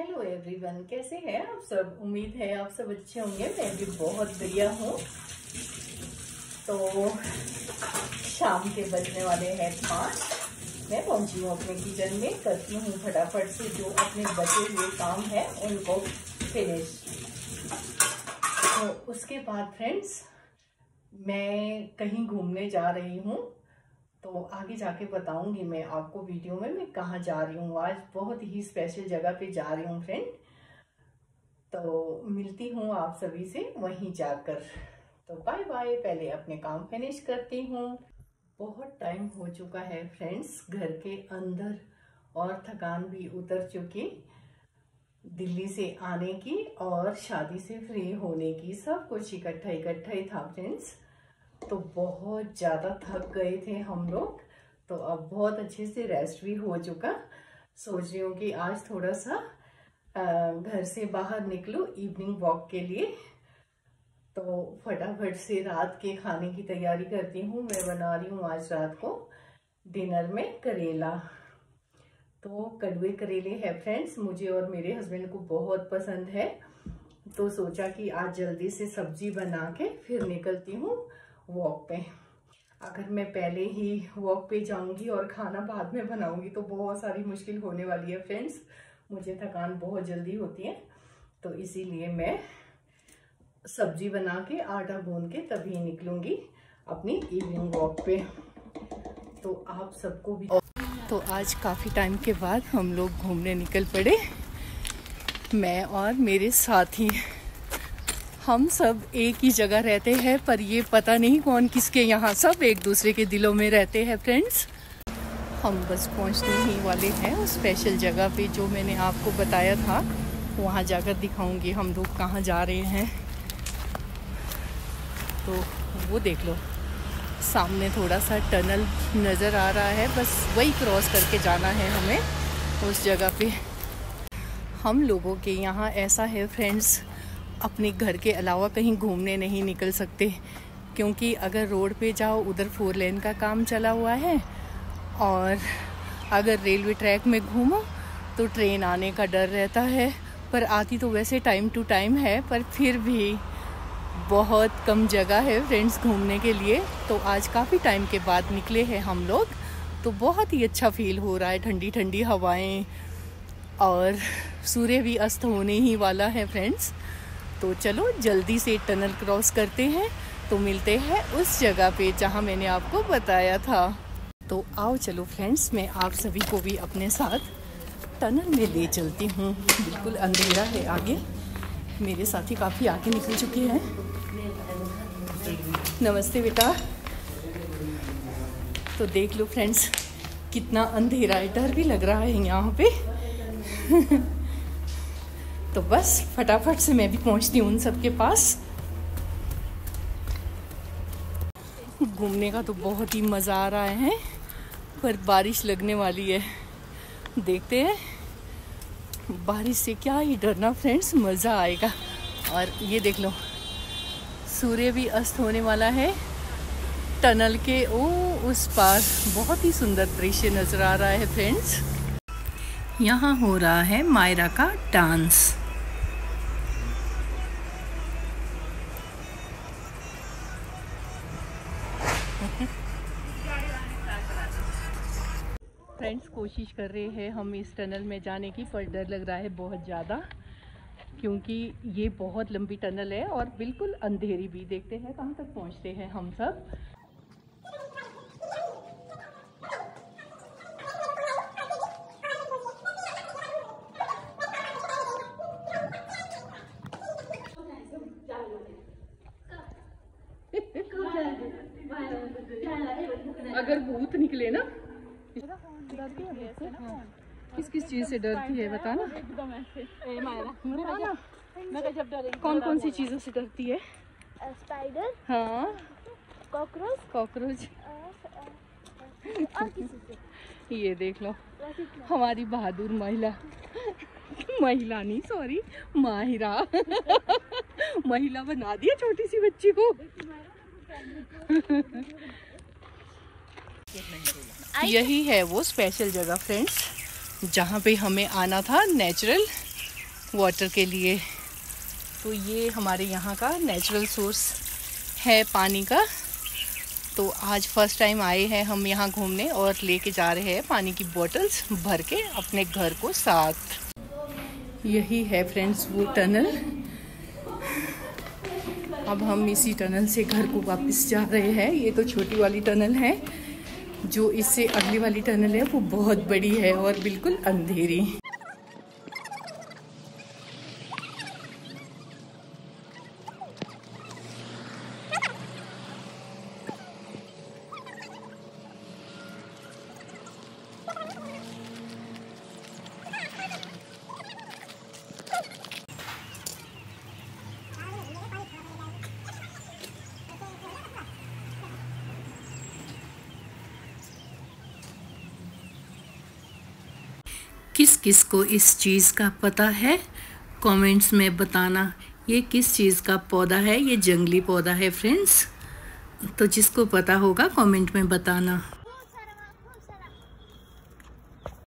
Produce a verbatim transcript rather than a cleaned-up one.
Hello everyone, कैसे हैं आप सब। उम्मीद है आप सब अच्छे होंगे। मैं भी बहुत बढ़िया हूँ। तो शाम के बजने वाले हैं पाँच। मैं पहुंची हूँ अपने किचन में। करती हूँ फटाफट से जो अपने बचे हुए काम है उनको फिनिश। तो उसके बाद फ्रेंड्स मैं कहीं घूमने जा रही हूँ, तो आगे जाके बताऊंगी मैं आपको वीडियो में मैं कहाँ जा रही हूँ। आज बहुत ही स्पेशल जगह पे जा रही हूँ फ्रेंड। तो मिलती हूँ आप सभी से वहीं जाकर। तो बाय बाय। पहले अपने काम फिनिश करती हूँ। बहुत टाइम हो चुका है फ्रेंड्स घर के अंदर और थकान भी उतर चुकी दिल्ली से आने की और शादी से फ्री होने की। सब कुछ इकट्ठा इकट्ठा ही था फ्रेंड्स। तो बहुत ज़्यादा थक गए थे हम लोग। तो अब बहुत अच्छे से रेस्ट भी हो चुका। सोच रही हूँ कि आज थोड़ा सा घर से बाहर निकलूँ इवनिंग वॉक के लिए। तो फटाफट से रात के खाने की तैयारी करती हूँ। मैं बना रही हूँ आज रात को डिनर में करेला। तो कड़वे करेले है फ्रेंड्स, मुझे और मेरे हस्बैंड को बहुत पसंद है। तो सोचा कि आज जल्दी से सब्जी बना के फिर निकलती हूँ वॉक पे। अगर मैं पहले ही वॉक पे जाऊंगी और खाना बाद में बनाऊंगी तो बहुत सारी मुश्किल होने वाली है फ्रेंड्स। मुझे थकान बहुत जल्दी होती है, तो इसीलिए मैं सब्जी बना के आटा गूंद के तभी निकलूंगी अपनी इवनिंग वॉक पे। तो आप सबको भी। तो आज काफ़ी टाइम के बाद हम लोग घूमने निकल पड़े, मैं और मेरे साथी। हम सब एक ही जगह रहते हैं, पर ये पता नहीं कौन किसके यहाँ, सब एक दूसरे के दिलों में रहते हैं फ्रेंड्स। हम बस पहुँचने ही वाले हैं उस स्पेशल जगह पे जो मैंने आपको बताया था। वहाँ जाकर दिखाऊंगी हम लोग कहाँ जा रहे हैं। तो वो देख लो, सामने थोड़ा सा टनल नज़र आ रहा है, बस वही क्रॉस करके जाना है हमें उस जगह पे। हम लोगों के यहाँ ऐसा है फ्रेंड्स, अपने घर के अलावा कहीं घूमने नहीं निकल सकते, क्योंकि अगर रोड पे जाओ उधर फोर लेन का काम चला हुआ है, और अगर रेलवे ट्रैक में घूमो तो ट्रेन आने का डर रहता है। पर आती तो वैसे टाइम टू टाइम है, पर फिर भी बहुत कम जगह है फ्रेंड्स घूमने के लिए। तो आज काफ़ी टाइम के बाद निकले हैं हम लोग, तो बहुत ही अच्छा फील हो रहा है। ठंडी ठंडी हवाएं और सूर्य भी अस्त होने ही वाला है फ्रेंड्स। तो चलो जल्दी से टनल क्रॉस करते हैं, तो मिलते हैं उस जगह पे जहां मैंने आपको बताया था। तो आओ चलो फ्रेंड्स, मैं आप सभी को भी अपने साथ टनल में ले चलती हूँ। बिल्कुल अंधेरा है आगे, मेरे साथी काफ़ी आगे निकल चुके हैं। नमस्ते बेटा। तो देख लो फ्रेंड्स कितना अंधेरा है, डर भी लग रहा है यहाँ पे। तो बस फटाफट से मैं भी पहुँचती हूँ उन सब के पास। घूमने का तो बहुत ही मज़ा आ रहा है, पर बारिश लगने वाली है। देखते हैं, बारिश से क्या ही डरना फ्रेंड्स, मज़ा आएगा। और ये देख लो सूर्य भी अस्त होने वाला है टनल के ओ उस पार। बहुत ही सुंदर दृश्य नज़र आ रहा है फ्रेंड्स। यहाँ हो रहा है मायरा का डांस। फ्रेंड्स कोशिश कर रहे हैं हम इस टनल में जाने की, पर डर लग रहा है बहुत ज़्यादा, क्योंकि ये बहुत लंबी टनल है और बिल्कुल अंधेरी भी। देखते हैं कहाँ तक पहुँचते हैं हम सब। अगर भूत निकले ना, डरती है। किस किस चीज से डरती है बताना। कौन कौन सी चीजों से डरती है? स्पाइडर, हाँ, कॉकरोच, कॉकरोच। और किसी से। ये देख लो हमारी बहादुर महिला महिला नहीं सॉरी माहिरा महिला बना दिया छोटी सी बच्ची को। यही है वो स्पेशल जगह फ्रेंड्स, जहाँ पे हमें आना था नेचुरल वाटर के लिए। तो ये हमारे यहाँ का नेचुरल सोर्स है पानी का। तो आज फर्स्ट टाइम आए हैं हम यहाँ घूमने और लेके जा रहे हैं पानी की बोतल्स भर के अपने घर को साथ। यही है फ्रेंड्स वो टनल। अब हम इसी टनल से घर को वापस जा रहे हैं। ये तो छोटी वाली टनल है, जो इससे अगली वाली टनल है वो बहुत बड़ी है और बिल्कुल अंधेरी। किस किस को इस चीज़ का पता है कमेंट्स में बताना। ये किस चीज़ का पौधा है? ये जंगली पौधा है फ्रेंड्स। तो जिसको पता होगा कमेंट में बताना।